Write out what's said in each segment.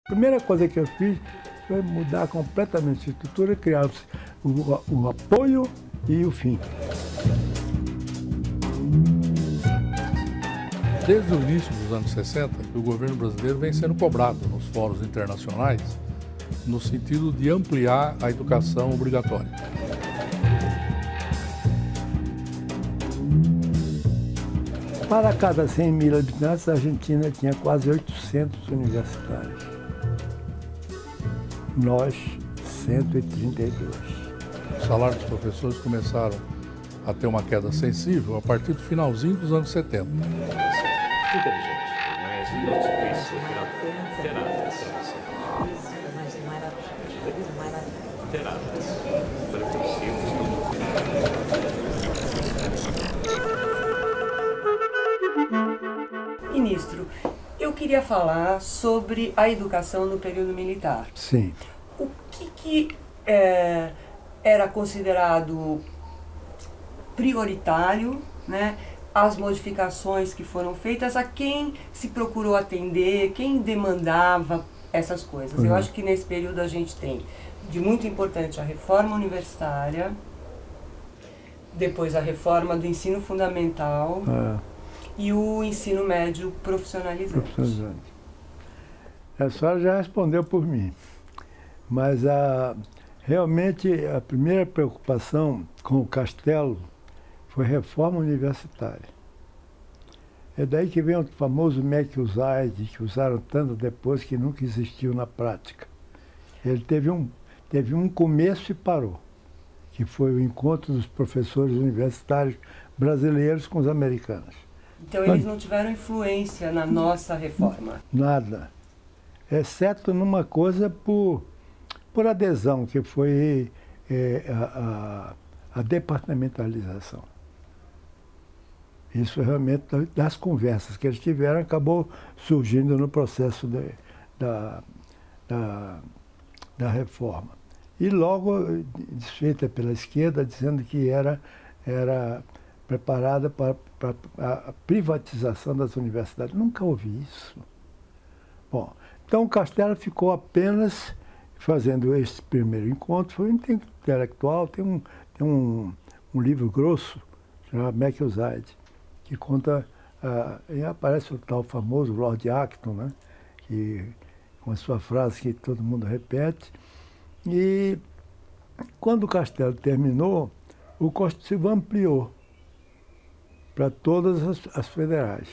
A primeira coisa que eu fiz foi mudar completamente a estrutura, criar o apoio e o fim. Desde o início dos anos 60, o governo brasileiro vem sendo cobrado nos fóruns internacionais no sentido de ampliar a educação obrigatória. Para cada 100 mil habitantes, a Argentina tinha quase 800 universitários. Nós, 132. Os salários dos professores começaram a ter uma queda sensível a partir do finalzinho dos anos 70. Inteligente, mas não se pensa Ministro, eu queria falar sobre a educação no período militar. Sim. O que era considerado prioritário, né? As modificações que foram feitas, a quem se procurou atender, quem demandava essas coisas. Eu acho que nesse período a gente tem de muito importante a reforma universitária, depois a reforma do ensino fundamental e o ensino médio profissionalizante. A senhora já respondeu por mim, mas realmente a primeira preocupação com o Castelo foi reforma universitária. É daí que vem o famoso MEC USAID, que usaram tanto depois que nunca existiu na prática. Ele teve um começo e parou, que foi o encontro dos professores universitários brasileiros com os americanos. Então eles não tiveram influência na nossa reforma? Nada, exceto numa coisa por adesão, que foi a departamentalização. Isso realmente, das conversas que eles tiveram, acabou surgindo no processo da reforma. E logo desfeita pela esquerda, dizendo que era preparada para a privatização das universidades. Nunca ouvi isso. Bom, então o Castelo ficou apenas fazendo esse primeiro encontro. Foi um intelectual, tem um livro grosso, chamado MEC USAID, que conta, e aparece o tal famoso Lord Acton, né, que, com a sua frase que todo mundo repete. E quando o Castelo terminou, o Costa e Silva ampliou para todas as federais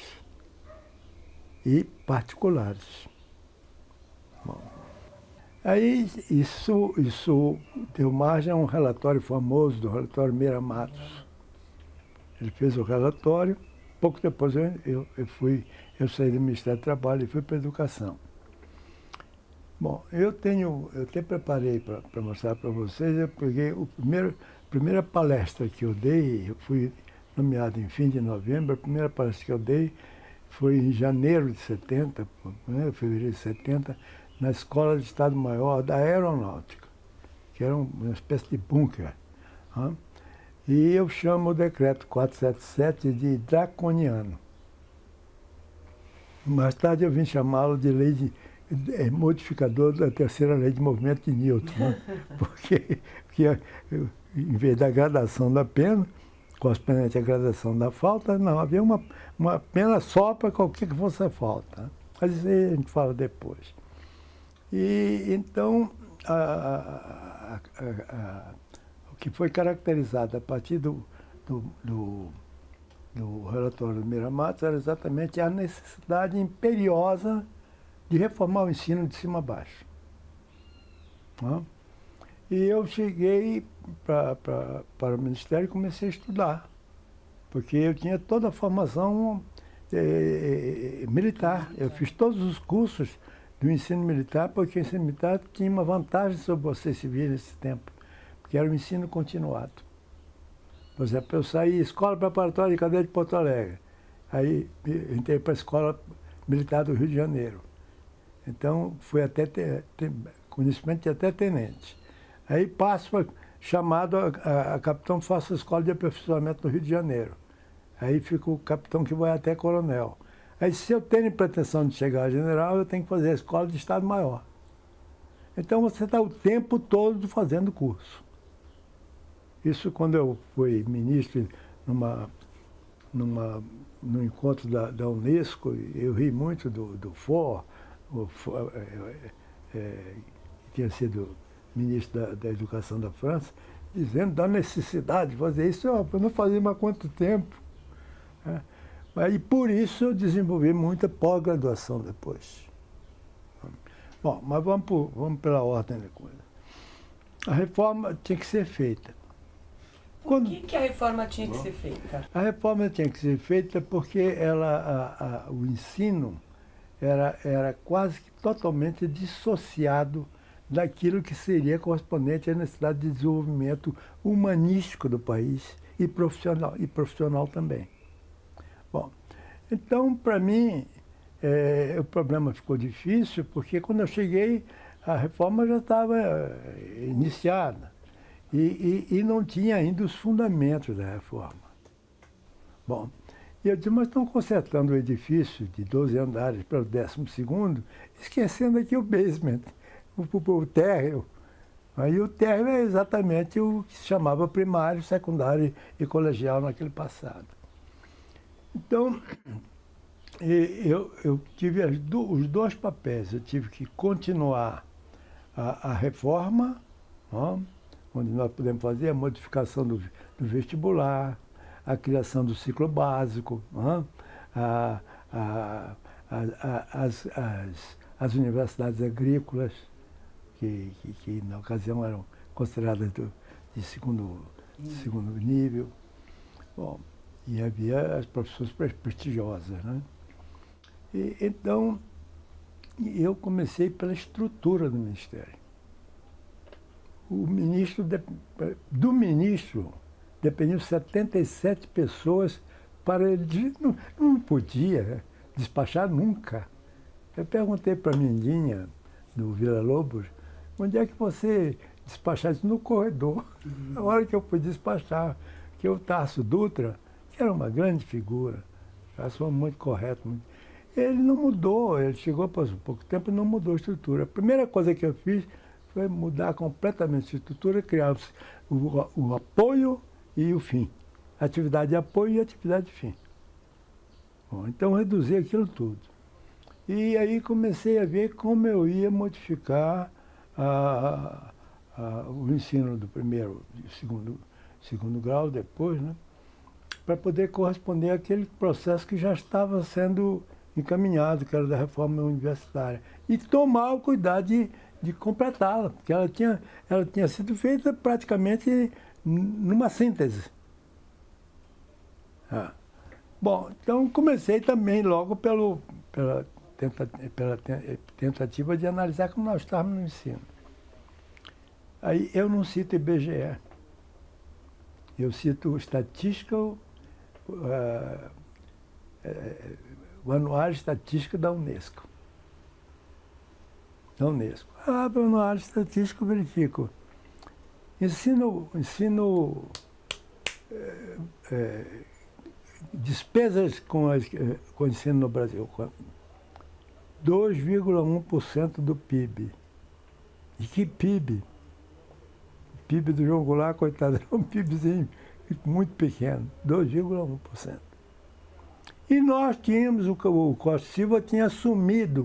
e particulares. Bom, aí isso deu margem a um relatório famoso, do relatório Meira Matos. Ele fez o relatório, pouco depois eu saí do Ministério do Trabalho e fui para a Educação. Bom, eu até preparei para mostrar para vocês, eu peguei a primeira palestra que eu dei, eu fui nomeado em fim de novembro, a primeira palestra que eu dei foi em janeiro de 70, fevereiro de 70, na Escola de Estado-Maior da Aeronáutica, que era uma espécie de bunker. E eu chamo o decreto 477 de draconiano. Mais tarde eu vim chamá-lo de lei modificador da terceira lei de movimento de Newton, né? porque em vez da gradação da pena, correspondente à gradação da falta, não, havia uma pena só para qualquer que fosse a falta. Mas isso aí a gente fala depois. E então, o que foi caracterizado a partir do relatório do Meira Matos era exatamente a necessidade imperiosa de reformar o ensino de cima a baixo. E eu cheguei para o Ministério e comecei a estudar, porque eu tinha toda a formação militar. Eu fiz todos os cursos do ensino militar, porque o ensino militar tinha uma vantagem sobre você civil nesse tempo, porque era o ensino continuado. Por exemplo, eu saí Escola Preparatória de Cadeia de Porto Alegre, aí entrei para a Escola Militar do Rio de Janeiro. Então, fui até conhecimento de até tenente. Aí passo chamado a capitão, faço a Escola de Aperfeiçoamento no Rio de Janeiro. Aí fica o capitão que vai até coronel. Aí, se eu tenho pretensão de chegar a general, eu tenho que fazer a escola de Estado Maior. Então, você está o tempo todo fazendo curso. Isso quando eu fui ministro no encontro da Unesco, eu ri muito do Faure, que tinha sido ministro da Educação da França, dizendo da necessidade de fazer isso. Eu não fazia mais quanto tempo. Né? E por isso eu desenvolvi muita pós-graduação depois. Bom, mas vamos pela ordem da coisa. A reforma tinha que ser feita. Por que a reforma tinha que ser feita? A reforma tinha que ser feita porque o ensino era quase que totalmente dissociado daquilo que seria correspondente à necessidade de desenvolvimento humanístico do país e profissional também. Bom, então, para mim, o problema ficou difícil, porque quando eu cheguei, a reforma já estava iniciada e não tinha ainda os fundamentos da reforma. Bom, e eu disse, mas estão consertando o edifício de 12 andares para o 12º, esquecendo aqui o basement, o térreo. Aí o térreo é exatamente o que se chamava primário, secundário e colegial naquele passado. Então, eu tive os dois papéis. Eu tive que continuar a reforma, onde nós podemos fazer a modificação do vestibular, a criação do ciclo básico, as universidades agrícolas, que na ocasião eram consideradas de segundo nível. Bom, e havia as profissões prestigiosas, né? Então, eu comecei pela estrutura do Ministério. Do ministro dependiam 77 pessoas para ele. Não podia despachar nunca. Eu perguntei para a Mindinha, do Vila Lobos, onde é que você despachava isso? No corredor. Na hora que eu fui despachar, que o Tasso Dutra, que era uma grande figura, foi muito correto, ele não mudou, ele chegou após um pouco tempo e não mudou a estrutura. A primeira coisa que eu fiz foi mudar completamente a estrutura, criar o apoio e o fim. Atividade de apoio e atividade de fim. Bom, então reduzi aquilo tudo. E aí comecei a ver como eu ia modificar o ensino do primeiro e segundo grau depois, né, para poder corresponder àquele processo que já estava sendo encaminhado, que era da reforma universitária. E tomar o cuidado de completá-la, porque ela tinha sido feita praticamente numa síntese. Bom, então comecei também logo pela tentativa de analisar como nós estávamos no ensino. Aí eu não cito IBGE, eu cito estatística, o Anuário Estatístico da Unesco. Abro o Anuário Estatístico, verifico. Despesas com o ensino no Brasil. 2,1% do PIB. E que PIB? O PIB do João Goulart, coitado, era um PIBzinho muito pequeno, 2,1%. E nós tínhamos, o Costa Silva tinha assumido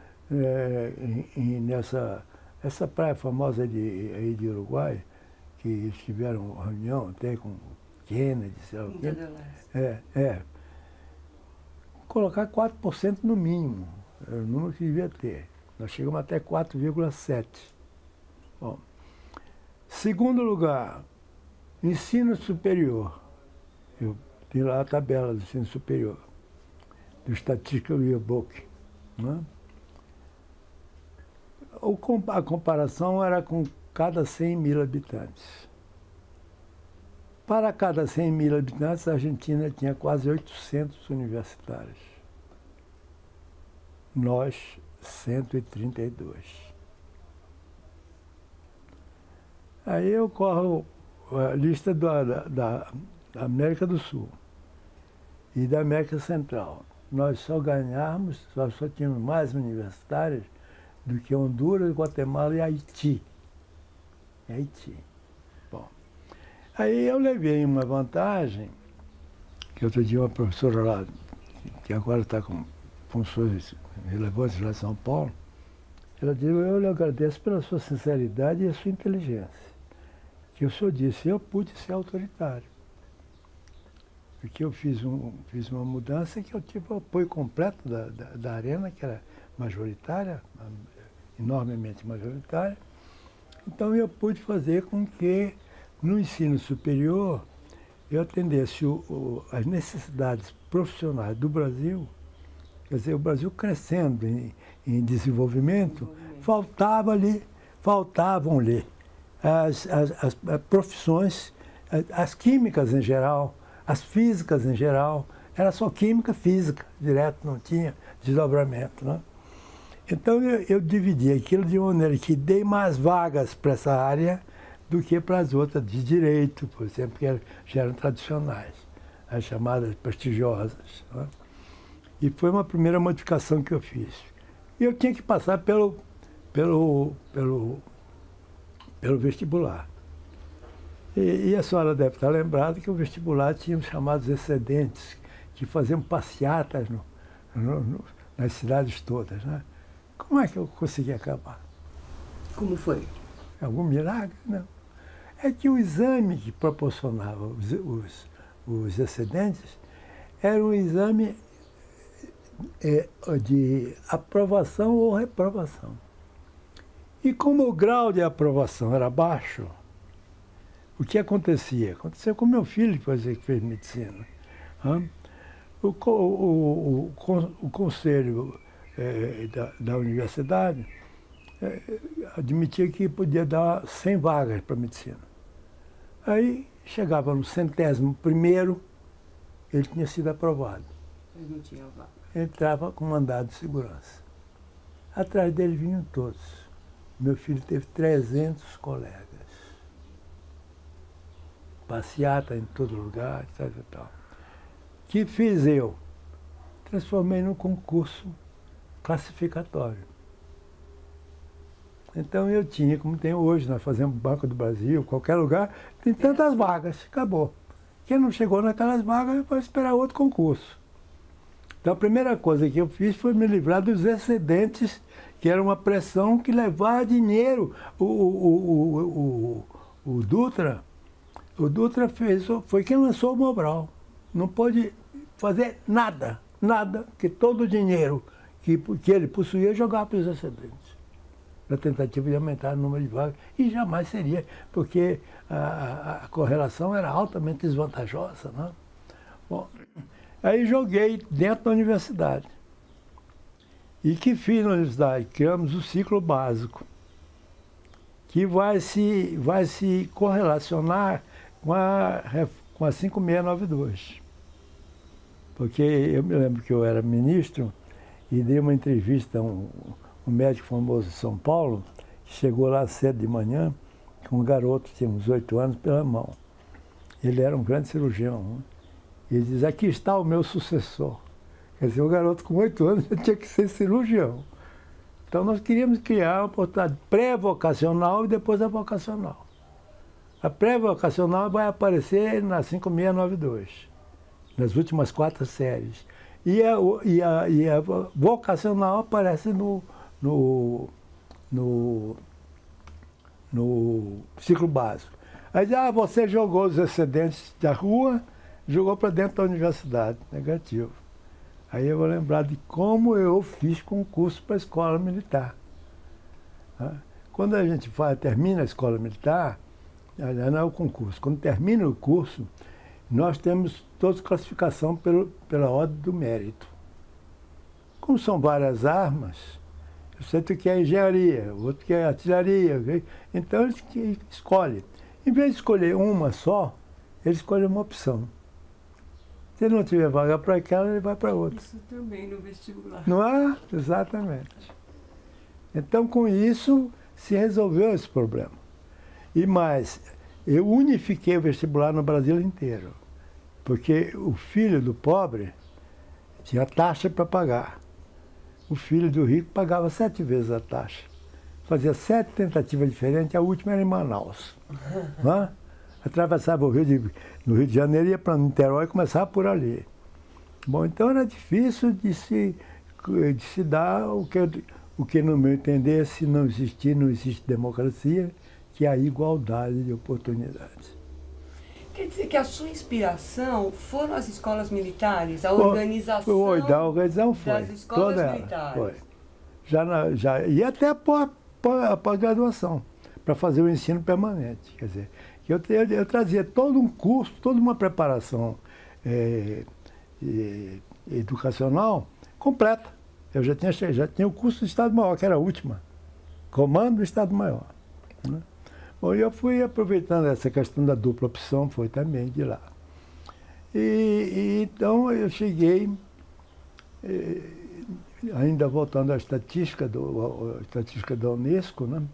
essa praia famosa aí de Uruguai, que eles tiveram uma reunião até com Kennedy, sei lá o quê. Colocar 4% no mínimo, era o número que devia ter. Nós chegamos até 4,7%. Bom, segundo lugar, ensino superior. Eu tenho lá a tabela do ensino superior, do Statistical Yearbook, né? A comparação era com cada 100 mil habitantes. Para cada 100 mil habitantes, a Argentina tinha quase 800 universitários. Nós, 132. Aí eu corro a lista da América do Sul e da América Central. nós só ganhamos, nós só tínhamos mais universitários do que Honduras, Guatemala e Haiti. Bom, aí eu levei uma vantagem, que outro dia uma professora lá, que agora está com funções relevantes lá em São Paulo, ela disse: eu lhe agradeço pela sua sinceridade e a sua inteligência. Que o senhor disse, eu pude ser autoritário. Porque eu fiz uma mudança que eu tive o apoio completo da Arena, que era majoritária, enormemente majoritária. Então eu pude fazer com que no ensino superior eu atendesse as necessidades profissionais do Brasil. Quer dizer, o Brasil crescendo em desenvolvimento, faltavam-lhe as profissões, as químicas em geral, as físicas em geral. Era só química, física, direto, não tinha desdobramento, né? Então eu dividi aquilo de maneira que dei mais vagas para essa área do que para as outras de direito, por exemplo, que já eram tradicionais, as chamadas prestigiosas, né? E foi uma primeira modificação que eu fiz. E eu tinha que passar pelo vestibular. E a senhora deve estar lembrada que o vestibular tinha os chamados excedentes, que faziam passeatas nas cidades todas, né? Como é que eu consegui acabar? Como foi? Algum milagre? Não. É que o exame que proporcionava os excedentes era um exame de aprovação ou reprovação. E como o grau de aprovação era baixo, o que acontecia? Aconteceu com meu filho, que fez medicina. O conselho da universidade admitia que podia dar 100 vagas para medicina. Aí chegava no 100º, ele tinha sido aprovado. Ele não tinha vaga. Entrava com mandado de segurança. Atrás dele vinham todos. Meu filho teve 300 colegas. Passeata em todo lugar, etc. O que fiz eu? Transformei num concurso classificatório. Então eu tinha, como tem hoje, nós fazemos Banco do Brasil, qualquer lugar, tem tantas vagas, acabou. Quem não chegou naquelas vagas vai esperar outro concurso. Então a primeira coisa que eu fiz foi me livrar dos excedentes, que era uma pressão que levava dinheiro. O Dutra foi quem lançou o Mobral. Não pôde fazer nada, que todo o dinheiro que ele possuía jogava para os excedentes. Na tentativa de aumentar o número de vagas. E jamais seria, porque a correlação era altamente desvantajosa, né? Bom, aí joguei dentro da universidade. E que fiz na universidade? Criamos o ciclo básico, que vai se correlacionar com a 5692. Porque eu me lembro que eu era ministro e dei uma entrevista a um médico famoso de São Paulo, que chegou lá cedo de manhã, com um garoto que tinha uns 8 anos pela mão. Ele era um grande cirurgião, né? E ele diz: aqui está o meu sucessor. Quer dizer, o garoto com 8 anos já tinha que ser cirurgião. Então nós queríamos criar uma oportunidade pré-vocacional e depois a vocacional. A pré-vocacional vai aparecer na 5692, nas últimas 4 séries. E a vocacional aparece no ciclo básico. Aí você jogou os excedentes da rua, jogou para dentro da universidade. Negativo. Aí eu vou lembrar de como eu fiz concurso para a escola militar. Quando a gente termina a escola militar, não é o concurso, quando termina o curso, nós temos toda classificação pela ordem do mérito. Como são várias armas, você quer engenharia, o outro quer artilharia, então ele escolhe. Em vez de escolher uma só, ele escolhe uma opção. Se ele não tiver vaga para aquela, ele vai para outra. Isso também no vestibular. Não é? Exatamente. Então, com isso, se resolveu esse problema. E mais, eu unifiquei o vestibular no Brasil inteiro. Porque o filho do pobre Tinha taxa para pagar. O filho do rico pagava 7 vezes a taxa. Fazia 7 tentativas diferentes, a última era em Manaus. Né? Atravessava no Rio de Janeiro, ia para Niterói e começava por ali. Bom, então era difícil de se dar o que, no meu entender, se não existe democracia, que é a igualdade de oportunidades. Quer dizer que a sua inspiração foram as escolas militares, a organização, da organização foi. Das escolas militares. Foi. E até a pós-graduação, para fazer o ensino permanente. Quer dizer, eu trazia todo um curso, toda uma preparação educacional completa. Eu já tinha o curso do Estado-Maior, que era a última. Comando do Estado-Maior. Né? Bom, eu fui aproveitando essa questão da dupla opção, foi também de lá. Então eu cheguei, ainda voltando à estatística da Unesco, né?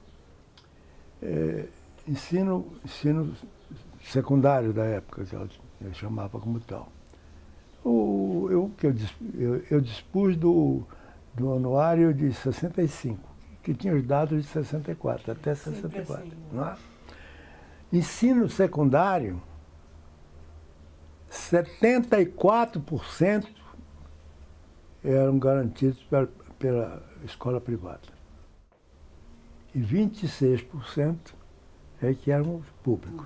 Ensino secundário da época, que eu chamava como tal. Eu dispus do anuário de 65, que tinha os dados de 64, até 64. Assim, não é? Ensino secundário, 74% eram garantidos pela escola privada. E 26% é que eram públicos.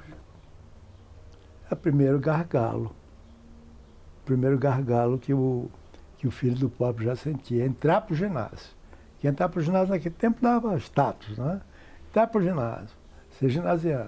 É o primeiro gargalo. O primeiro gargalo que o filho do pobre já sentia, entrar para o ginásio. Que entrar para o ginásio naquele tempo dava status, né? Entrar para o ginásio, ser ginasiano.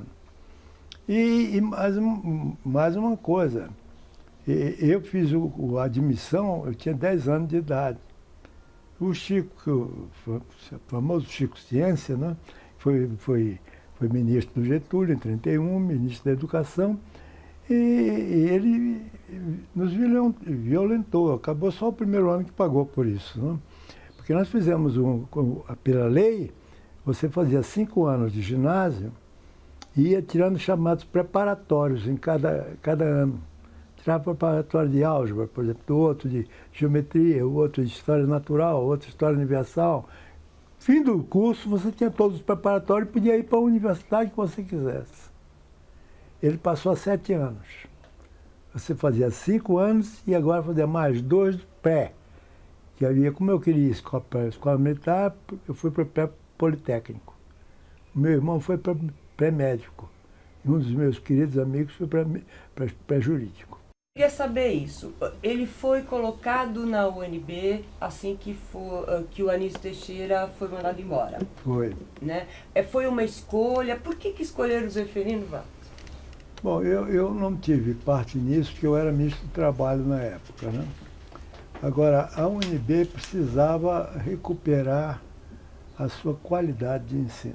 E mais uma coisa, eu fiz a admissão, eu tinha 10 anos de idade. O Chico, o famoso Chico Ciência, né? Foi ministro do Getúlio em 31, ministro da Educação, e ele nos violentou. Acabou só o primeiro ano que pagou por isso, né? Porque nós fizemos, pela lei, você fazia 5 anos de ginásio e ia tirando chamados preparatórios em cada ano. Tirava preparatório de álgebra, por exemplo, outro de geometria, outro de história natural, outro de história universal. Fim do curso, você tinha todos os preparatórios e podia ir para a universidade que você quisesse. Ele passou a 7 anos. Você fazia 5 anos e agora fazia mais 2 pré. Que havia, como eu queria escola militar, eu fui para pré-politécnico. Meu irmão foi para pré-médico. E um dos meus queridos amigos foi para pré-jurídico. Eu queria saber isso. Ele foi colocado na UNB assim que o Anísio Teixeira foi mandado embora. Foi. Né? Foi uma escolha. Por que escolheram o Zeferino Vargas? Bom, eu não tive parte nisso, porque eu era ministro do Trabalho na época, né? Agora, a UNB precisava recuperar a sua qualidade de ensino.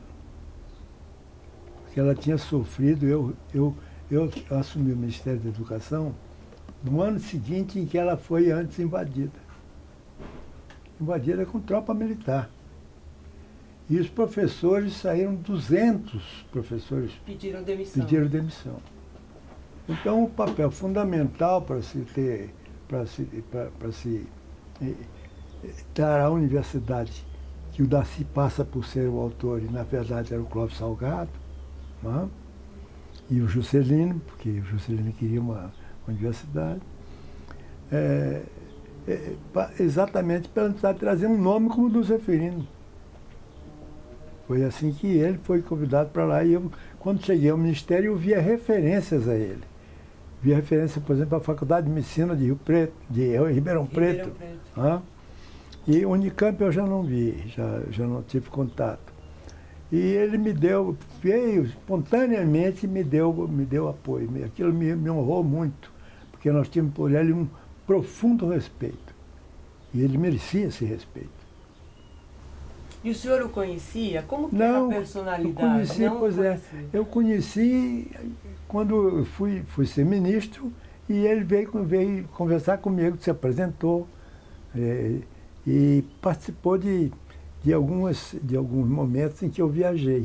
Porque ela tinha sofrido, eu assumi o Ministério da Educação no ano seguinte em que ela foi antes invadida. Invadida com tropa militar. E os professores saíram, 200 professores pediram demissão. Então, o papel fundamental para se dar à universidade, que o Darcy passa por ser o autor, e na verdade era o Clóvis Salgado, né? E o Juscelino, porque o Juscelino queria uma universidade, exatamente para tentar trazer um nome como o do Zeferino. Foi assim que ele foi convidado para lá, e eu, quando cheguei ao Ministério, eu via referências a ele. Via referência, por exemplo, à Faculdade de Medicina de Ribeirão Preto. E Unicamp eu já não vi, já não tive contato. E ele veio espontaneamente, me deu apoio. Aquilo me honrou muito, porque nós tínhamos por ele um profundo respeito. E ele merecia esse respeito. E o senhor o conhecia? Como que era a personalidade? Eu conheci quando eu fui ser ministro, e ele veio conversar comigo, se apresentou e participou de alguns momentos em que eu viajei.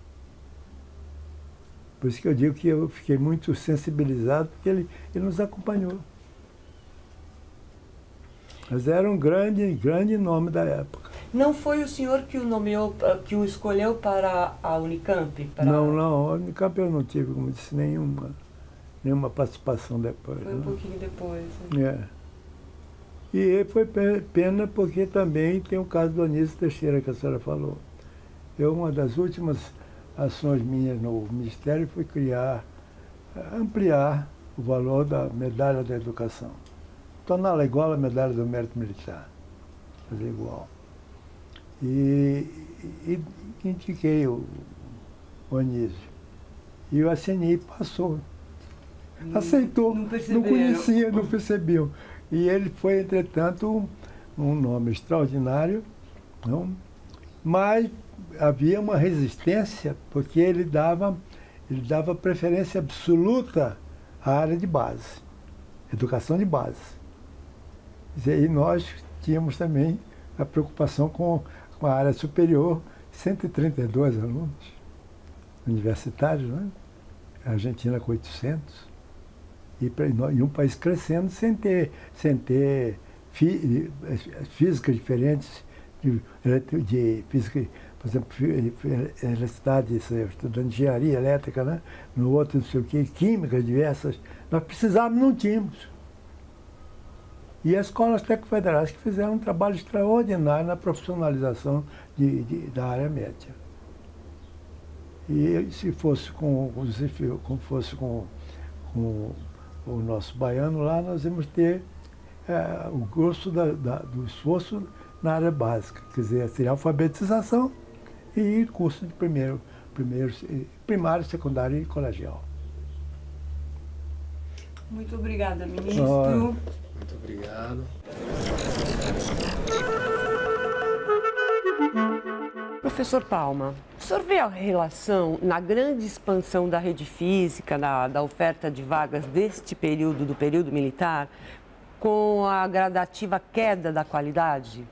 Por isso que eu digo que eu fiquei muito sensibilizado, porque ele nos acompanhou. Mas era um grande nome da época. Não foi o senhor que o nomeou, que o escolheu para a Unicamp? Não, a Unicamp eu não tive, como disse, nenhuma participação depois. Foi um pouquinho depois. Né? E foi pena porque também tem o caso do Anísio Teixeira, que a senhora falou. Uma das últimas ações minhas no Ministério foi ampliar o valor da medalha da educação. Torná-la igual à medalha do mérito militar. Fazer igual. E indiquei o Anísio. E o ACNI passou. Aceitou. Não conhecia, não percebeu. E ele foi, entretanto, um nome extraordinário, não? Mas havia uma resistência, porque ele dava preferência absoluta à área de base, educação de base. E nós tínhamos também a preocupação com a área superior, 132 alunos universitários, né? A Argentina com 800. E um país crescendo sem ter físicas diferentes, de física, por exemplo, eletricidade, estudando engenharia elétrica, né? No outro não sei o quê, químicas diversas. Nós precisávamos, não tínhamos. E as escolas técnico-federais que fizeram um trabalho extraordinário na profissionalização da área média. E se fosse com o nosso baiano lá, nós íamos ter o curso do esforço na área básica, quer dizer, seria alfabetização e curso de primário, secundário e colegial. Muito obrigada, ministro. Muito obrigado. Professor Palma, o senhor vê a relação na grande expansão da rede física, da oferta de vagas deste período, do período militar, com a gradativa queda da qualidade?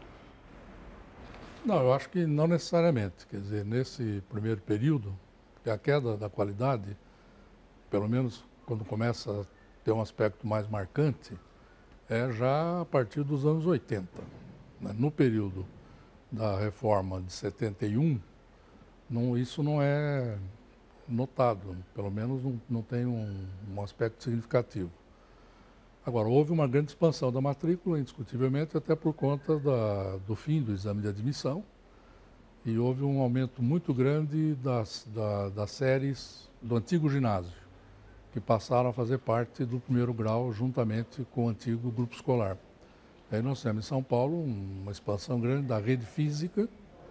Não, eu acho que não necessariamente. Quer dizer, nesse primeiro período, a queda da qualidade, pelo menos quando começa a ter um aspecto mais marcante, é já a partir dos anos 80. Né? No período da reforma de 71, isso não é notado, pelo menos não tem um aspecto significativo. Agora, houve uma grande expansão da matrícula, indiscutivelmente, até por conta do fim do exame de admissão, e houve um aumento muito grande das séries do antigo ginásio, que passaram a fazer parte do primeiro grau, juntamente com o antigo grupo escolar. Aí nós temos em São Paulo uma expansão grande da rede física,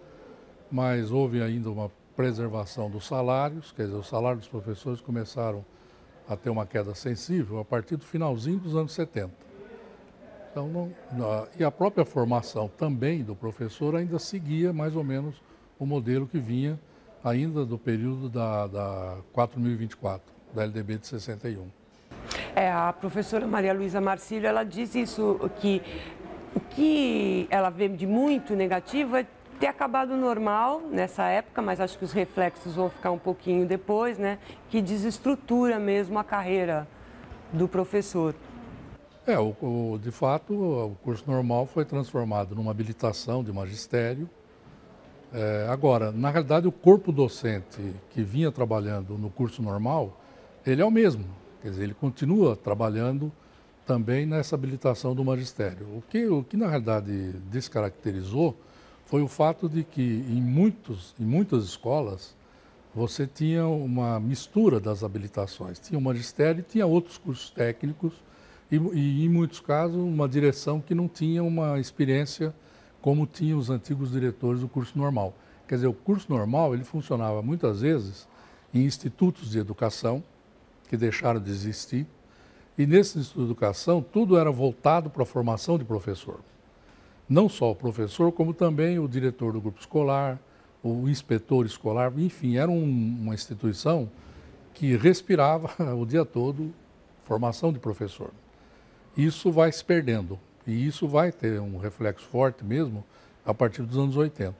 mas houve ainda uma preservação dos salários, quer dizer, os salários dos professores começaram a ter uma queda sensível a partir do finalzinho dos anos 70. Então, e a própria formação também do professor ainda seguia mais ou menos o modelo que vinha ainda do período da 4024, da LDB de 61. A professora Maria Luísa Marcílio, ela diz isso, que o que ela vê de muito negativo é ter acabado normal nessa época, mas acho que os reflexos vão ficar um pouquinho depois, né? Que desestrutura mesmo a carreira do professor. De fato, o curso normal foi transformado numa habilitação de magistério. Agora, na realidade, o corpo docente que vinha trabalhando no curso normal, ele é o mesmo. Quer dizer, ele continua trabalhando também nessa habilitação do magistério. O que na realidade descaracterizou foi o fato de que em muitas escolas você tinha uma mistura das habilitações. Tinha o magistério e tinha outros cursos técnicos e em muitos casos, uma direção que não tinha uma experiência como tinham os antigos diretores do curso normal. Quer dizer, o curso normal ele funcionava muitas vezes em institutos de educação, que deixaram de existir, e nesse instituto de educação tudo era voltado para a formação de professor. Não só o professor, como também o diretor do grupo escolar, o inspetor escolar, enfim, era uma instituição que respirava o dia todo formação de professor. Isso vai se perdendo, e isso vai ter um reflexo forte mesmo a partir dos anos 80.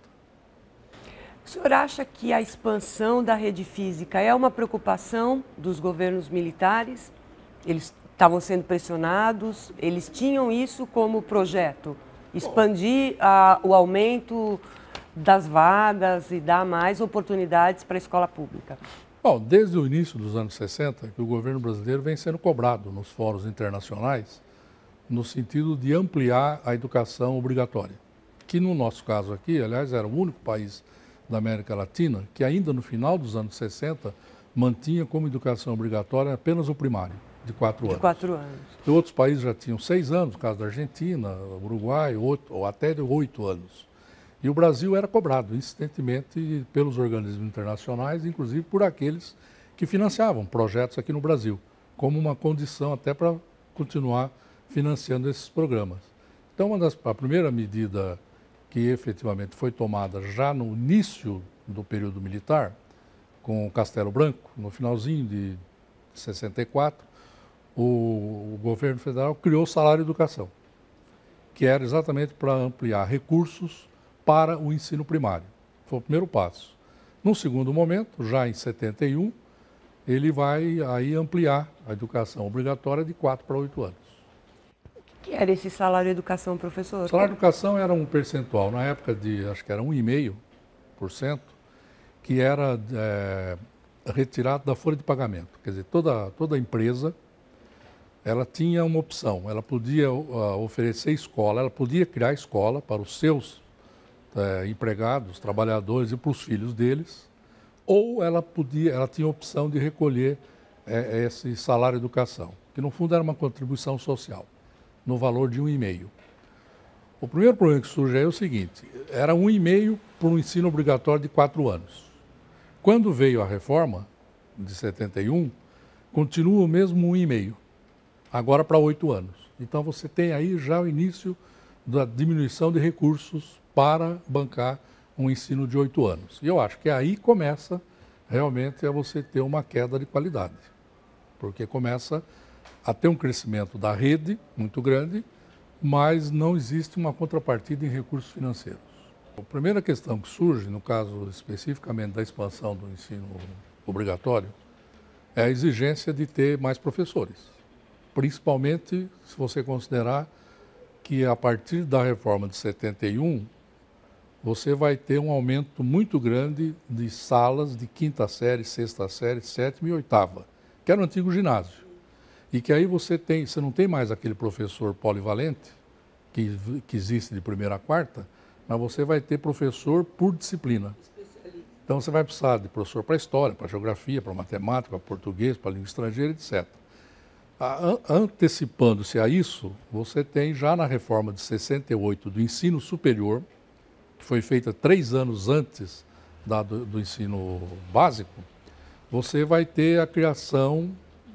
O senhor acha que a expansão da rede física é uma preocupação dos governos militares? Eles estavam sendo pressionados, eles tinham isso como projeto, expandir o aumento das vagas e dar mais oportunidades para a escola pública. Bom, desde o início dos anos 60, que o governo brasileiro vem sendo cobrado nos fóruns internacionais no sentido de ampliar a educação obrigatória, que no nosso caso aqui, aliás, era o único país da América Latina que ainda no final dos anos 60 mantinha como educação obrigatória apenas o primário, de 4 anos. 4 anos. E outros países já tinham 6 anos, no caso da Argentina, Uruguai, 8, ou até 8 anos. E o Brasil era cobrado insistentemente pelos organismos internacionais, inclusive por aqueles que financiavam projetos aqui no Brasil, como uma condição até para continuar financiando esses programas. Então, a primeira medida que efetivamente foi tomada já no início do período militar, com o Castelo Branco, no finalzinho de 64, o governo federal criou o salário educação, que era exatamente para ampliar recursos para o ensino primário. Foi o primeiro passo. Num segundo momento, já em 71, ele vai aí ampliar a educação obrigatória de 4 para 8 anos. O que era esse salário educação, professor? O salário educação era um percentual, na época de, acho que era 1,5%, que era retirado da folha de pagamento. Quer dizer, toda empresa, ela tinha uma opção, ela podia oferecer escola, ela podia criar escola para os seus empregados, trabalhadores e para os filhos deles, ou ela tinha a opção de recolher esse salário educação, que no fundo era uma contribuição social, no valor de 1,5%. O primeiro problema que surge aí é o seguinte, era 1,5% para um ensino obrigatório de 4 anos. Quando veio a reforma de 71, continua o mesmo 1,5%, agora para 8 anos. Então você tem aí já o início da diminuição de recursos para bancar um ensino de 8 anos. E eu acho que aí começa realmente a você ter uma queda de qualidade, porque começa a ter um crescimento da rede muito grande, mas não existe uma contrapartida em recursos financeiros. A primeira questão que surge, no caso especificamente da expansão do ensino obrigatório, é a exigência de ter mais professores, principalmente se você considerar que a partir da reforma de 71, você vai ter um aumento muito grande de salas de 5ª série, 6ª série, 7ª e 8ª, que era o antigo ginásio. E que aí você não tem mais aquele professor polivalente, que existe de 1ª a 4ª, mas você vai ter professor por disciplina. Então você vai precisar de professor para história, para geografia, para matemática, para português, para língua estrangeira, etc. Antecipando-se a isso, você tem já na reforma de 68 do ensino superior, que foi feita 3 anos antes do ensino básico, você vai ter a criação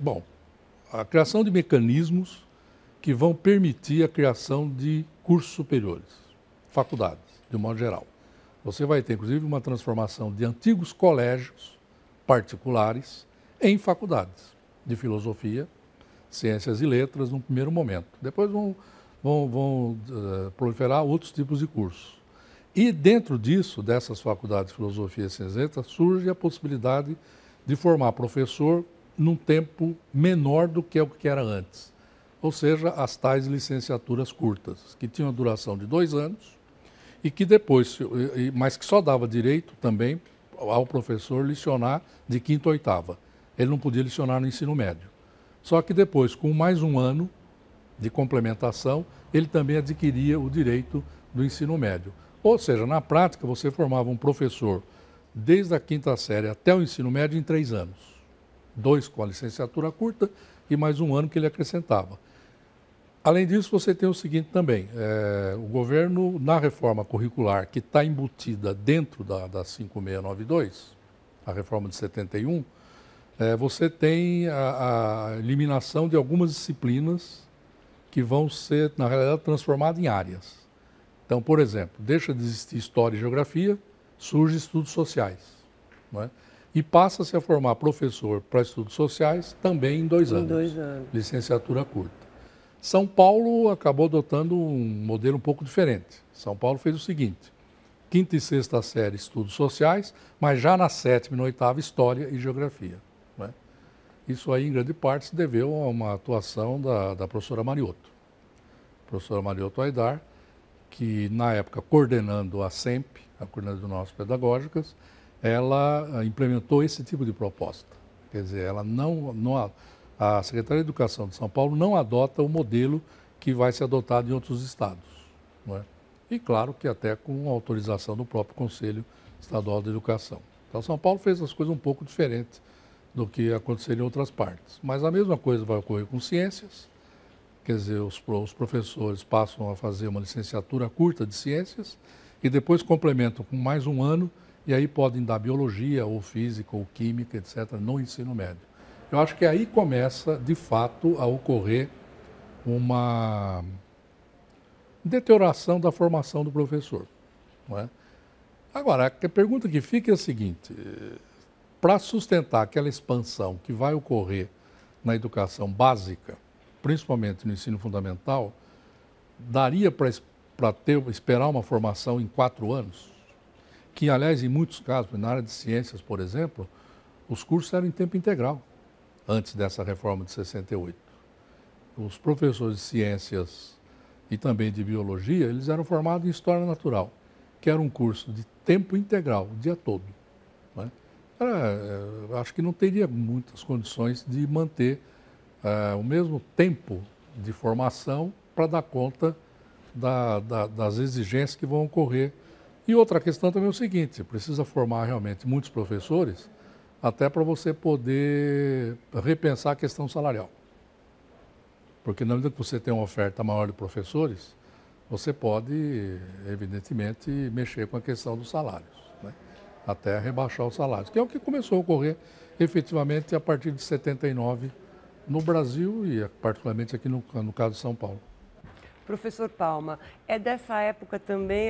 de mecanismos que vão permitir a criação de cursos superiores, faculdades, de um modo geral. Você vai ter, inclusive, uma transformação de antigos colégios particulares em faculdades de filosofia, ciências e letras, num primeiro momento. Depois vão proliferar outros tipos de cursos. E dentro disso, dessas faculdades de filosofia e ciências e letras, surge a possibilidade de formar professor num tempo menor do que o que era antes. Ou seja, as tais licenciaturas curtas, que tinham a duração de 2 anos e que depois, mas que só dava direito também ao professor lecionar de 5ª a 8ª. Ele não podia lecionar no ensino médio. Só que depois, com mais 1 ano de complementação, ele também adquiria o direito do ensino médio. Ou seja, na prática, você formava um professor desde a 5ª série até o ensino médio em 3 anos. 2 com a licenciatura curta e mais 1 ano que ele acrescentava. Além disso, você tem o seguinte também, o governo, na reforma curricular, que está embutida dentro da 5692, a reforma de 71, você tem a eliminação de algumas disciplinas que vão ser, na realidade, transformadas em áreas. Então, por exemplo, deixa de existir História e Geografia, surge Estudos Sociais, não é? E passa-se a formar professor para Estudos Sociais também em 2 anos. 2 anos. Licenciatura curta. São Paulo acabou adotando um modelo um pouco diferente. São Paulo fez o seguinte, 5ª e 6ª série Estudos Sociais, mas já na 7ª e na 8ª História e Geografia. Né? Isso aí, em grande parte, se deveu a uma atuação da professora Mariotto. A professora Mariotto Aidar, que na época, coordenando a SEMP, a Coordenadora de Normas Pedagógicas, ela implementou esse tipo de proposta. Quer dizer, ela a Secretaria de Educação de São Paulo não adota o modelo que vai ser adotado em outros estados. Não é? E claro que até com a autorização do próprio Conselho Estadual de Educação. Então, São Paulo fez as coisas um pouco diferentes do que aconteceria em outras partes. Mas a mesma coisa vai ocorrer com ciências. Quer dizer, os professores passam a fazer uma licenciatura curta de ciências e depois complementam com mais um ano e aí podem dar biologia ou física ou química, etc., no ensino médio. Eu acho que aí começa, de fato, a ocorrer uma deterioração da formação do professor. Não é? Agora, a pergunta que fica é a seguinte: para sustentar aquela expansão que vai ocorrer na educação básica, principalmente no ensino fundamental, daria para esperar uma formação em 4 anos? Que, aliás, em muitos casos, na área de ciências, por exemplo, os cursos eram em tempo integral, antes dessa reforma de 68. Os professores de ciências e também de biologia, eles eram formados em História Natural, que era um curso de tempo integral, o dia todo. Né? Acho que não teria muitas condições de manter o mesmo tempo de formação para dar conta das exigências que vão ocorrer. E outra questão também é o seguinte: precisa formar realmente muitos professores até para você poder repensar a questão salarial. Porque na medida que você tem uma oferta maior de professores, você pode, evidentemente, mexer com a questão dos salários, né? Até rebaixar os salários, que é o que começou a ocorrer efetivamente a partir de 79 no Brasil e particularmente aqui no caso de São Paulo. Professor Palma, é dessa época também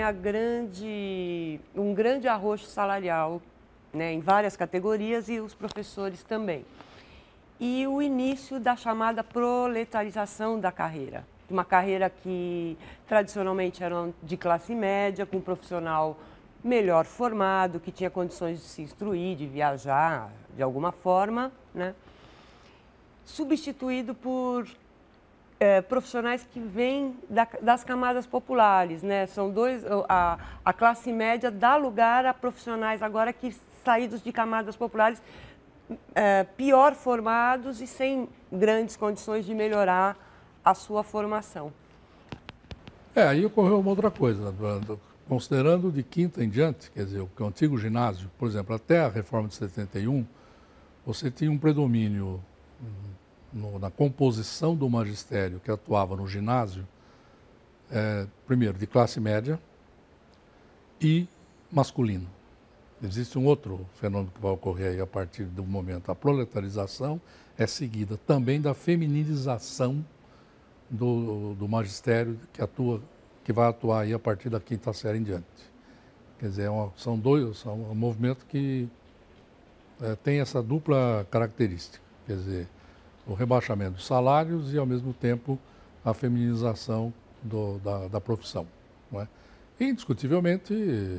um grande arroxo salarial, né, em várias categorias e os professores também. E o início da chamada proletarização da carreira. Uma carreira que tradicionalmente era de classe média, com um profissional melhor formado, que tinha condições de se instruir, de viajar de alguma forma, né? Substituído por profissionais que vêm das camadas populares, né? São a classe média dá lugar a profissionais agora que saídos de camadas populares pior formados e sem grandes condições de melhorar a sua formação. Aí ocorreu uma outra coisa, considerando de quinta em diante, quer dizer, o antigo ginásio, por exemplo, até a reforma de 71, você tinha um predomínio na composição do magistério que atuava no ginásio, primeiro, de classe média e masculino. Existe um outro fenômeno que vai ocorrer aí a partir do momento. A proletarização é seguida também da feminização do magistério que vai atuar aí a partir da quinta série em diante. Quer dizer, são um movimento que tem essa dupla característica. Quer dizer, o rebaixamento dos salários e, ao mesmo tempo, a feminização da profissão. Não é? E, indiscutivelmente,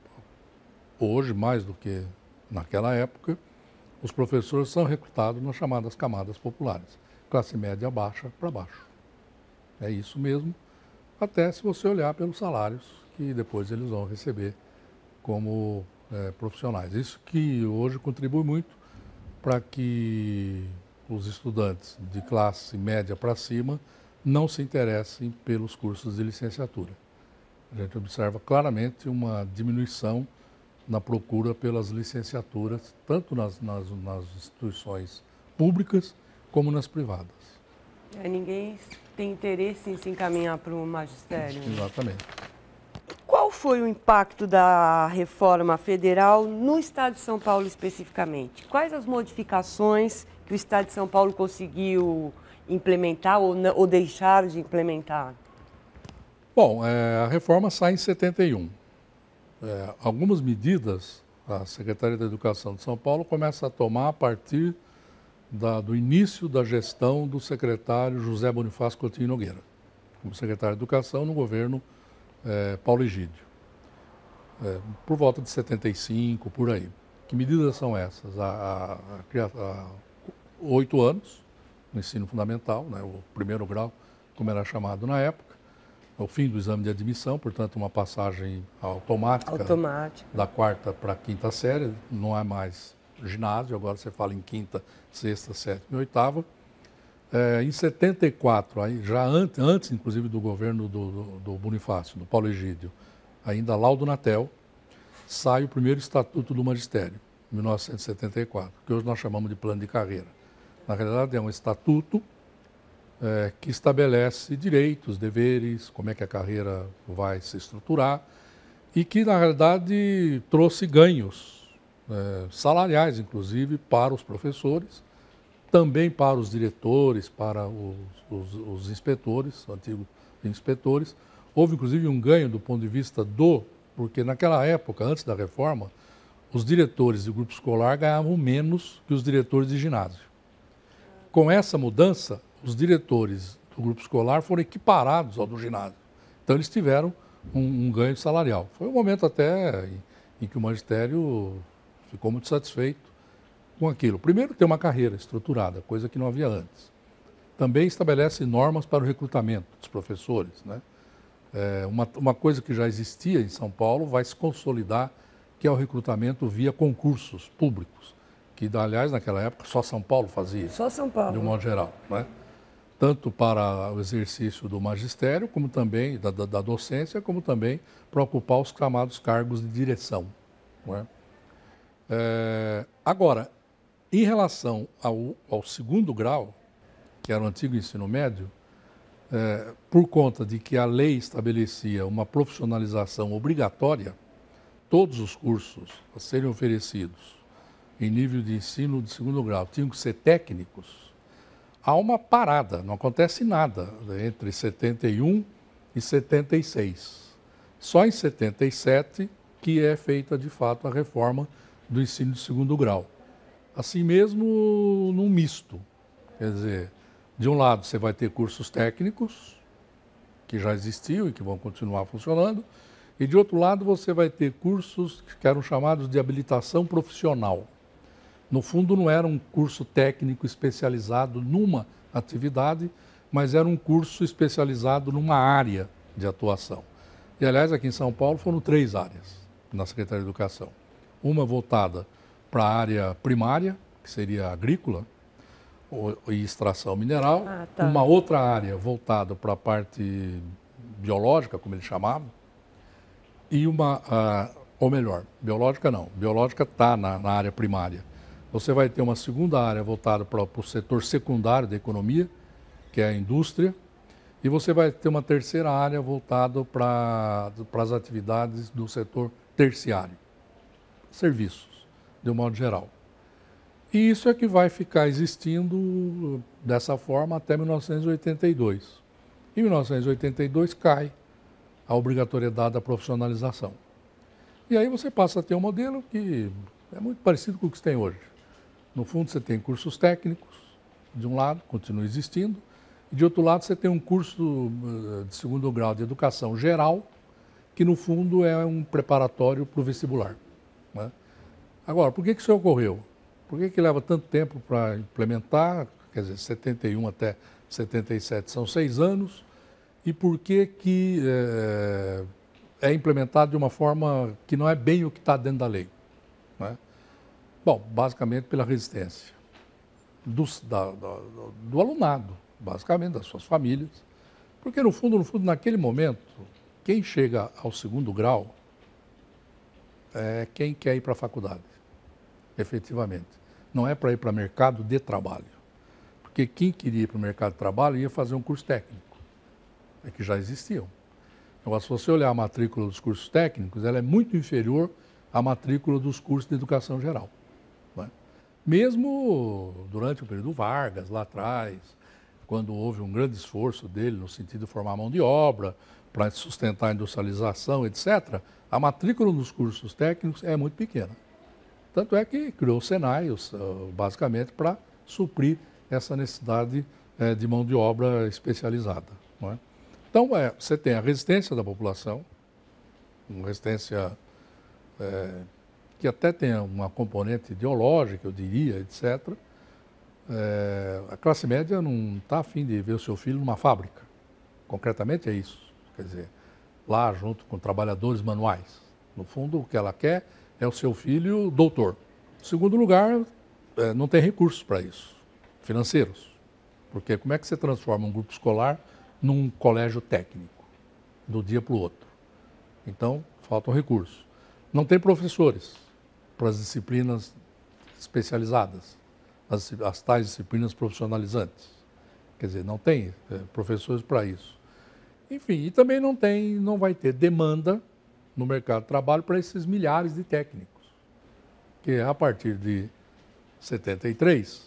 hoje, mais do que naquela época, os professores são recrutados nas chamadas camadas populares, classe média baixa para baixo. É isso mesmo, até se você olhar pelos salários que depois eles vão receber como profissionais. Isso que hoje contribui muito para que os estudantes de classe média para cima não se interessem pelos cursos de licenciatura. A gente observa claramente uma diminuição na procura pelas licenciaturas, tanto nas instituições públicas como nas privadas. Ninguém tem interesse em se encaminhar para o magistério. Exatamente. Qual foi o impacto da reforma federal no Estado de São Paulo especificamente? Quais as modificações que o Estado de São Paulo conseguiu implementar ou deixar de implementar? Bom, a reforma sai em 71. Algumas medidas a Secretaria da Educação de São Paulo começa a tomar a partir do início da gestão do secretário José Bonifácio Coutinho Nogueira, como secretário de Educação no governo Paulo Egídio, por volta de 75, por aí. Que medidas são essas? 8 anos no ensino fundamental, né, o primeiro grau, como era chamado na época, o fim do exame de admissão, portanto, uma passagem automática. Da quarta para a quinta série, não é mais ginásio, agora você fala em quinta, sexta, sétima e oitava. Em 74, aí, já antes, inclusive, do governo do Bonifácio, do Paulo Egídio, ainda Laudo Natel, sai o primeiro Estatuto do Magistério, em 1974, que hoje nós chamamos de plano de carreira. Na realidade, é um estatuto que estabelece direitos, deveres, como é que a carreira vai se estruturar e que, na realidade, trouxe ganhos salariais, inclusive, para os professores, também para os diretores, para os inspetores, antigos inspetores. Houve, inclusive, um ganho do ponto de vista porque naquela época, antes da reforma, os diretores de grupo escolar ganhavam menos que os diretores de ginásio. Com essa mudança, os diretores do grupo escolar foram equiparados ao do ginásio. Então, eles tiveram um ganho salarial. Foi um momento até em que o magistério ficou muito satisfeito com aquilo. Primeiro, ter uma carreira estruturada, coisa que não havia antes. Também estabelece normas para o recrutamento dos professores, né? Uma coisa que já existia em São Paulo vai se consolidar, que é o recrutamento via concursos públicos, que, aliás, naquela época, só São Paulo fazia. Só São Paulo. De um modo geral, né? Tanto para o exercício do magistério, como também da docência, como também para ocupar os chamados cargos de direção. Não é? Agora, em relação ao segundo grau, que era o antigo ensino médio, por conta de que a lei estabelecia uma profissionalização obrigatória, todos os cursos a serem oferecidos em nível de ensino de segundo grau tinham que ser técnicos. Há uma parada, não acontece nada entre 71 e 76. Só em 77 que é feita, de fato, a reforma do ensino de segundo grau. Assim mesmo, num misto. Quer dizer, de um lado você vai ter cursos técnicos, que já existiam e que vão continuar funcionando, e de outro lado você vai ter cursos que eram chamados de habilitação profissional. No fundo, não era um curso técnico especializado numa atividade, mas era um curso especializado numa área de atuação. E, aliás, aqui em São Paulo foram 3 áreas na Secretaria de Educação. Uma voltada para a área primária, que seria agrícola e extração mineral. Tá. Uma outra área voltada para a parte biológica, como eles chamavam, e ou melhor, biológica não, biológica está na área primária. Você vai ter uma segunda área voltada para o setor secundário da economia, que é a indústria, e você vai ter uma terceira área voltada para as atividades do setor terciário, serviços, de um modo geral. E isso é que vai ficar existindo dessa forma até 1982. Em 1982 cai a obrigatoriedade da profissionalização. E aí você passa a ter um modelo que é muito parecido com o que você tem hoje. No fundo, você tem cursos técnicos, de um lado, continua existindo, e de outro lado você tem um curso de segundo grau de educação geral, que no fundo é um preparatório para o vestibular, né? Agora, por que isso ocorreu? Por que leva tanto tempo para implementar? Quer dizer, 71 até 77 são 6 anos, e por que é implementado de uma forma que não é bem o que está dentro da lei, né? Bom, basicamente pela resistência do alunado, basicamente das suas famílias, porque no fundo, naquele momento, quem chega ao segundo grau é quem quer ir para a faculdade, efetivamente. Não é para ir para o mercado de trabalho, porque quem queria ir para o mercado de trabalho ia fazer um curso técnico, que já existiam. Agora, se você olhar a matrícula dos cursos técnicos, ela é muito inferior à matrícula dos cursos de educação geral. Mesmo durante o período Vargas, lá atrás, quando houve um grande esforço dele no sentido de formar mão de obra, para sustentar a industrialização, etc., a matrícula nos cursos técnicos é muito pequena. Tanto é que criou o Senai, basicamente, para suprir essa necessidade de mão de obra especializada, não é? Então, você tem a resistência da população, uma resistência que até tem uma componente ideológica, eu diria, etc. a classe média não está afim de ver o seu filho numa fábrica. Concretamente é isso. Quer dizer, lá junto com trabalhadores manuais. No fundo, o que ela quer é o seu filho doutor. Em segundo lugar, não tem recursos para isso, financeiros. Porque como é que você transforma um grupo escolar num colégio técnico, do dia para o outro? Então, faltam recursos. Não tem professores para as disciplinas especializadas, as tais disciplinas profissionalizantes. Quer dizer, não tem professores para isso. Enfim, e também não vai ter demanda no mercado de trabalho para esses milhares de técnicos. Que a partir de 73,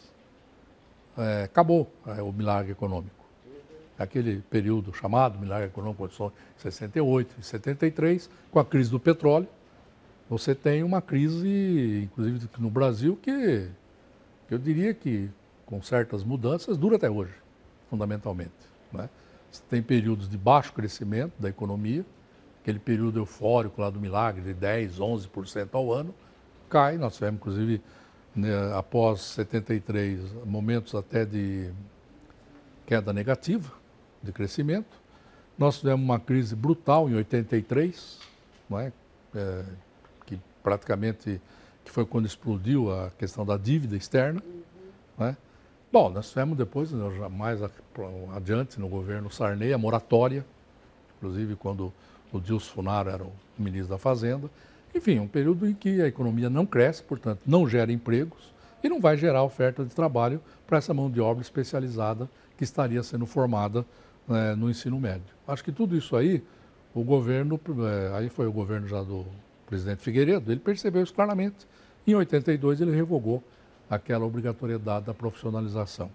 acabou o milagre econômico. Aquele período chamado milagre econômico, começou em 68 e 73, com a crise do petróleo, você tem uma crise, inclusive no Brasil, que eu diria que, com certas mudanças, dura até hoje, fundamentalmente. Né? Você tem períodos de baixo crescimento da economia, aquele período eufórico lá do milagre, de 10%, 11% ao ano, cai. Nós tivemos, inclusive, né, após 73, momentos até de queda negativa de crescimento. Nós tivemos uma crise brutal em 83, não é? Que praticamente que foi quando explodiu a questão da dívida externa. Né? Bom, nós tivemos depois, mais adiante, no governo Sarney, a moratória, inclusive quando o Dilson Funaro era o ministro da Fazenda. Enfim, um período em que a economia não cresce, portanto, não gera empregos e não vai gerar oferta de trabalho para essa mão de obra especializada que estaria sendo formada no ensino médio. Acho que tudo isso aí, o governo, aí foi o governo já do presidente Figueiredo, ele percebeu isso claramente. Em 82 ele revogou aquela obrigatoriedade da profissionalização.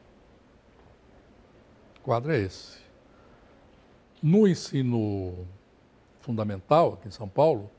O quadro é esse. No ensino fundamental, aqui em São Paulo,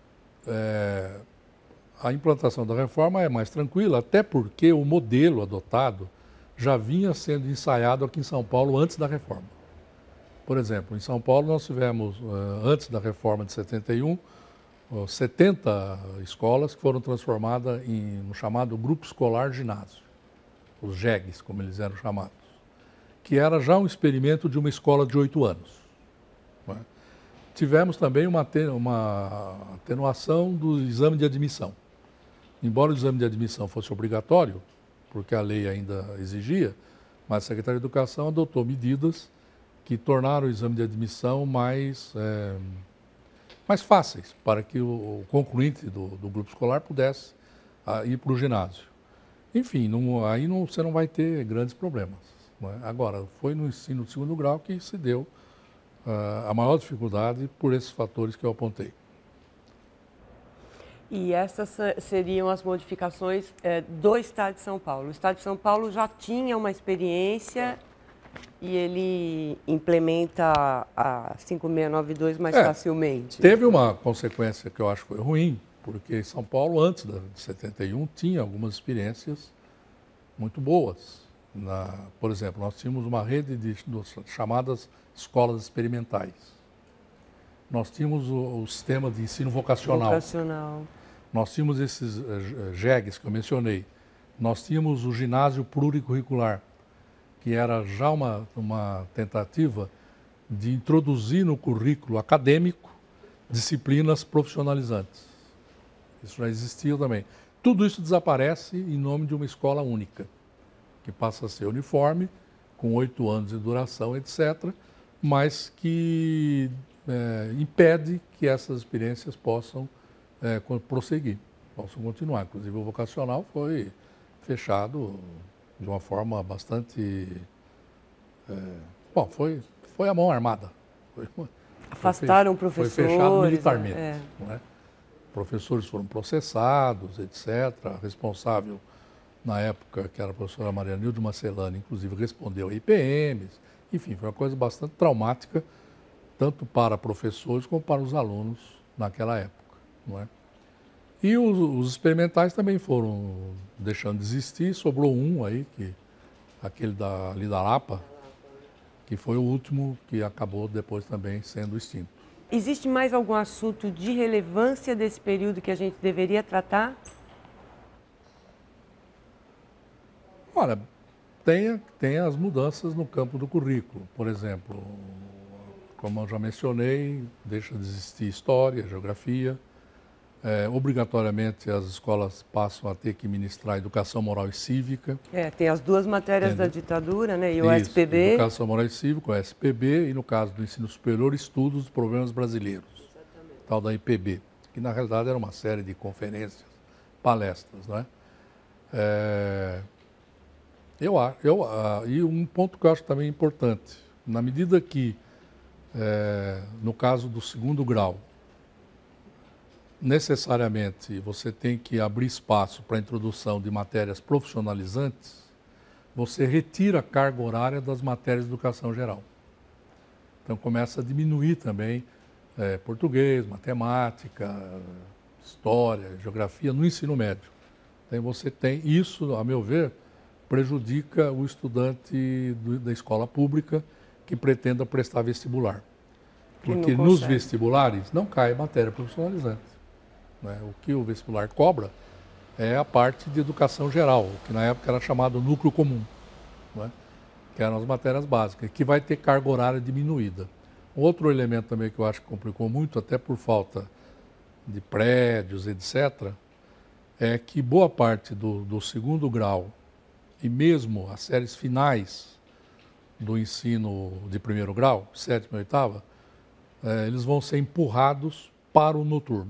a implantação da reforma é mais tranquila, até porque o modelo adotado já vinha sendo ensaiado aqui em São Paulo antes da reforma. Por exemplo, em São Paulo nós tivemos, antes da reforma de 71, 70 escolas que foram transformadas no chamado Grupo Escolar Ginásio, os GEGs, como eles eram chamados, que era já um experimento de uma escola de 8 anos. Né? Tivemos também uma atenuação do exame de admissão. Embora o exame de admissão fosse obrigatório, porque a lei ainda exigia, mas a Secretaria de Educação adotou medidas que tornaram o exame de admissão mais fáceis para que o concluinte do grupo escolar pudesse ir para o ginásio. Enfim, você não vai ter grandes problemas. Não é? Agora, foi no ensino de segundo grau que se deu a maior dificuldade por esses fatores que eu apontei. E essas seriam as modificações do Estado de São Paulo. O Estado de São Paulo já tinha uma experiência e ele implementa a 5692 mais facilmente. Teve uma consequência que eu acho que foi ruim, porque São Paulo, antes de 71, tinha algumas experiências muito boas. Por exemplo, nós tínhamos uma rede de chamadas escolas experimentais. Nós tínhamos o sistema de ensino vocacional. Nós tínhamos esses GEGs que eu mencionei. Nós tínhamos o ginásio pluricurricular, que era já uma tentativa de introduzir no currículo acadêmico disciplinas profissionalizantes. Isso já existia também. Tudo isso desaparece em nome de uma escola única, que passa a ser uniforme, com 8 anos de duração, etc., mas que impede que essas experiências possam prosseguir, possam continuar. Inclusive o vocacional foi fechado de uma forma bastante... foi a mão armada. Afastaram professores. Foi fechado militarmente. Não é? Professores foram processados, etc. A responsável, na época, que era a professora Maria Nilde Marcelani, inclusive respondeu a IPMs. Enfim, foi uma coisa bastante traumática, tanto para professores como para os alunos naquela época. Não é? E os experimentais também foram deixando de existir, sobrou um aí, aquele ali da Lapa, que foi o último que acabou depois também sendo extinto. Existe mais algum assunto de relevância desse período que a gente deveria tratar? Olha, Tem as mudanças no campo do currículo. Por exemplo, como eu já mencionei, deixa de existir história, geografia. Obrigatoriamente as escolas passam a ter que ministrar educação moral e cívica. Tem as duas matérias da ditadura, né? E o SPB. Educação moral e cívica, o SPB, e no caso do ensino superior, estudos dos problemas brasileiros. Exatamente. Tal da IPB, que na realidade era uma série de conferências, palestras, né? E um ponto que eu acho também importante, na medida que, no caso do segundo grau, necessariamente você tem que abrir espaço para a introdução de matérias profissionalizantes, você retira a carga horária das matérias de educação geral. Então começa a diminuir também português, matemática, história, geografia no ensino médio. Então você tem isso, a meu ver, prejudica o estudante da escola pública que pretenda prestar vestibular. Porque nos vestibulares não cai matéria profissionalizante. O que o vestibular cobra é a parte de educação geral, que na época era chamado núcleo comum, que eram as matérias básicas, que vai ter carga horária diminuída. Outro elemento também que eu acho que complicou muito, até por falta de prédios, etc., é que boa parte do segundo grau e mesmo as séries finais do ensino de primeiro grau, sétima e oitava, eles vão ser empurrados para o noturno.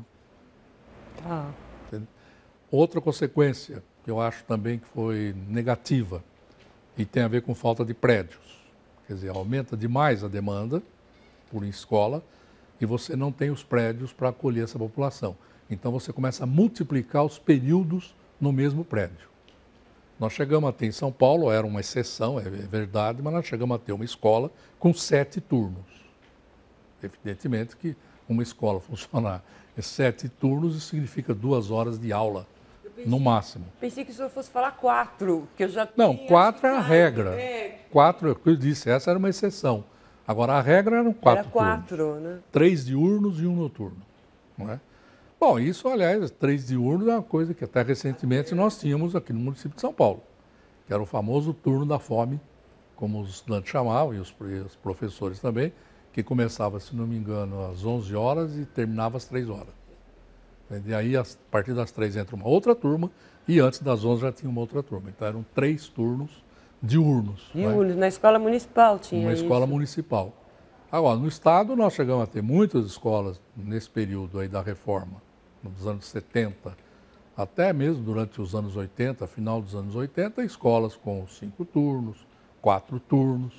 Outra consequência que eu acho também que foi negativa e tem a ver com falta de prédios. Quer dizer, aumenta demais a demanda por escola e você não tem os prédios para acolher essa população. Então você começa a multiplicar os períodos no mesmo prédio. Nós chegamos a ter em São Paulo, era uma exceção, é verdade, mas nós chegamos a ter uma escola com 7 turnos. Evidentemente que uma escola funcionar em 7 turnos, isso significa 2 horas de aula, no máximo. Pensei que o senhor fosse falar 4, que eu já Não, 4 era a regra. 4, eu disse, essa era uma exceção. Agora, a regra eram 4 turnos. Né? 3 diurnos e 1 noturno. Não é? Bom, isso, aliás, 3 diurnos é uma coisa que até recentemente nós tínhamos aqui no município de São Paulo, que era o famoso turno da fome, como os estudantes chamavam, e os professores também, que começava, se não me engano, às 11 horas e terminava às 3 horas. E aí, a partir das 3 entra uma outra turma, e antes das 11 já tinha uma outra turma. Então, eram 3 turnos diurnos. Diurnos, na escola municipal tinha Uma isso. escola municipal. Agora, no estado, nós chegamos a ter muitas escolas nesse período aí da reforma, nos anos 70, até mesmo durante os anos 80, final dos anos 80, escolas com 5 turnos, 4 turnos.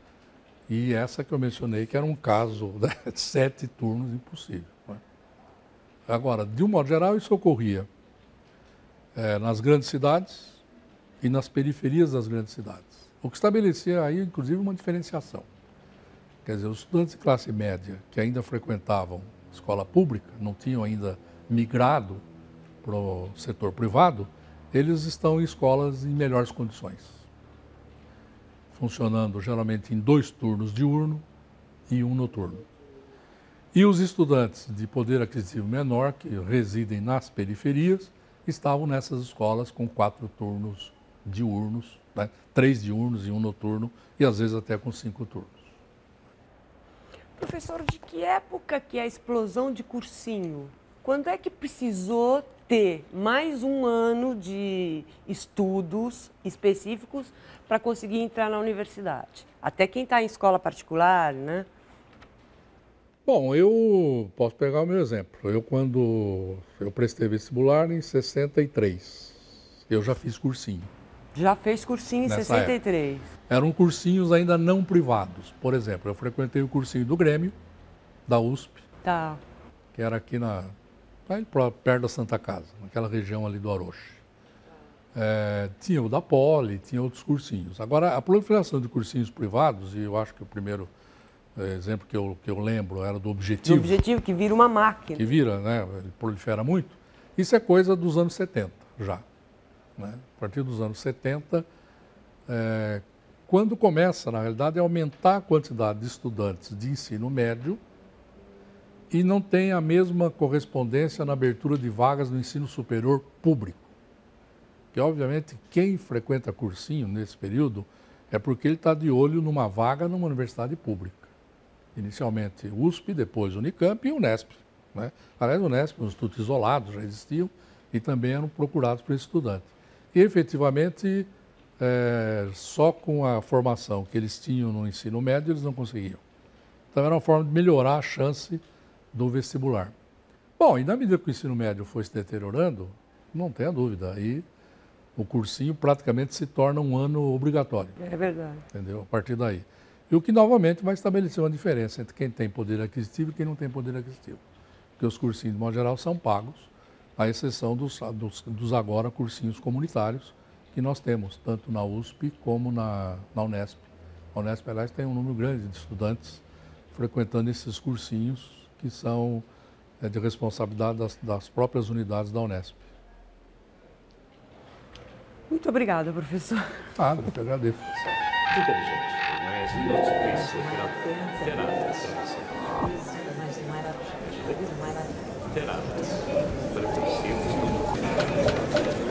E essa que eu mencionei, que era um caso de 7 turnos impossível. Agora, de um modo geral, isso ocorria nas grandes cidades e nas periferias das grandes cidades. O que estabelecia aí, inclusive, uma diferenciação. Quer dizer, os estudantes de classe média que ainda frequentavam escola pública, não tinham ainda migrado para o setor privado, eles estão em escolas em melhores condições, funcionando geralmente em 2 turnos diurno e 1 noturno. E os estudantes de poder aquisitivo menor, que residem nas periferias, estavam nessas escolas com 4 turnos diurnos, 3 diurnos e 1 noturno, e às vezes até com 5 turnos. Professor, de que época que é a explosão de cursinho? Quando é que precisou ter mais um ano de estudos específicos para conseguir entrar na universidade? Até quem está em escola particular, né? Bom, eu posso pegar o meu exemplo. Quando eu prestei vestibular em 63, eu já fiz cursinho. Já fez cursinho em 63? Época. Eram cursinhos ainda não privados. Por exemplo, eu frequentei o cursinho do Grêmio, da USP, que era aqui perto da Santa Casa, naquela região ali do Aroche. Tinha o da Poli, tinha outros cursinhos. Agora, a proliferação de cursinhos privados, e eu acho que o primeiro exemplo que eu lembro era do Objetivo. Do Objetivo, que vira uma máquina. Que vira, né? Ele prolifera muito. Isso é coisa dos anos 70 já. Né? A partir dos anos 70, quando começa, na realidade, a aumentar a quantidade de estudantes de ensino médio e não tem a mesma correspondência na abertura de vagas no ensino superior público. Porque, obviamente, quem frequenta cursinho nesse período é porque ele está de olho numa vaga numa universidade pública. Inicialmente USP, depois Unicamp e Unesp. Né? Aliás, o Unesp, um instituto isolado, já existiam e também eram procurados por esse estudante. E, efetivamente, só com a formação que eles tinham no ensino médio, eles não conseguiam. Então, era uma forma de melhorar a chance do vestibular. Bom, e na medida que o ensino médio foi se deteriorando, não tenha dúvida, aí o cursinho praticamente se torna um ano obrigatório. É verdade. Entendeu? A partir daí. E o que novamente vai estabelecer uma diferença entre quem tem poder aquisitivo e quem não tem poder aquisitivo. Porque os cursinhos, de modo geral, são pagos, à exceção dos agora cursinhos comunitários que nós temos, tanto na USP como na Unesp. A Unesp, aliás, tem um número grande de estudantes frequentando esses cursinhos que são de responsabilidade das próprias unidades da Unesp. Muito obrigada, professor. Ah, eu que agradeço. Muito inteligente, mas não te conheço. Terá. Preconceitos.